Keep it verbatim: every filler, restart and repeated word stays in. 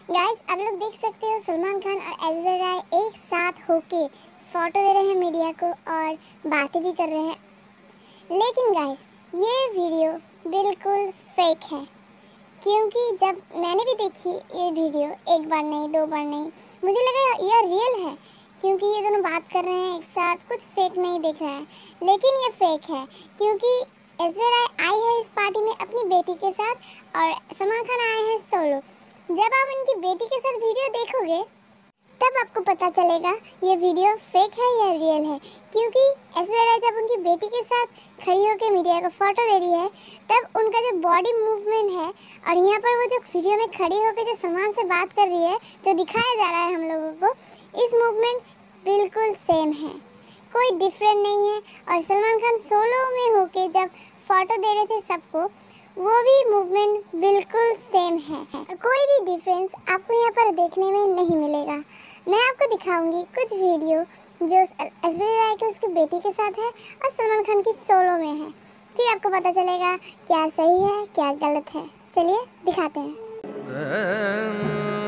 Guys आप लोग देख सकते हो सलमान खान और ऐश्वर्या राय एक साथ होके फोटो दे रहे हैं मीडिया को और बातें भी कर रहे हैं। लेकिन गाइस ये वीडियो बिल्कुल फेक है, क्योंकि जब मैंने भी देखी ये वीडियो एक बार नहीं दो बार नहीं, मुझे लगा यह रियल है क्योंकि ये दोनों बात कर रहे हैं एक साथ, कुछ फेक नहीं दिख रहा है। लेकिन ये फेक है क्योंकि ऐश्वर्या राय आई है इस पार्टी में अपनी बेटी के साथ और सलमान खान आए हैं सोलो। जब आप इनकी बेटी के साथ वीडियो देखोगे तब आपको पता चलेगा ये वीडियो फेक है या रियल है, क्योंकि ऐश्वर्या राय जब उनकी बेटी के साथ खड़ी होकर मीडिया को फोटो दे रही है तब उनका जो बॉडी मूवमेंट है और यहाँ पर वो जो वीडियो में खड़ी होकर जो सलमान से बात कर रही है, जो दिखाया जा रहा है हम लोगों को, इस मूवमेंट बिल्कुल सेम है, कोई डिफरेंट नहीं है। और सलमान खान सोलो में होके जब फोटो दे रहे थे सबको, वो भी मूवमेंट बिल्कुल सेम है और कोई भी डिफरेंस आपको यहाँ पर देखने में नहीं मिलेगा। मैं आपको दिखाऊंगी कुछ वीडियो जो ऐश्वर्या राय के उसकी बेटी के साथ है और सलमान खान की सोलो में है, फिर आपको पता चलेगा क्या सही है क्या गलत है। चलिए दिखाते हैं।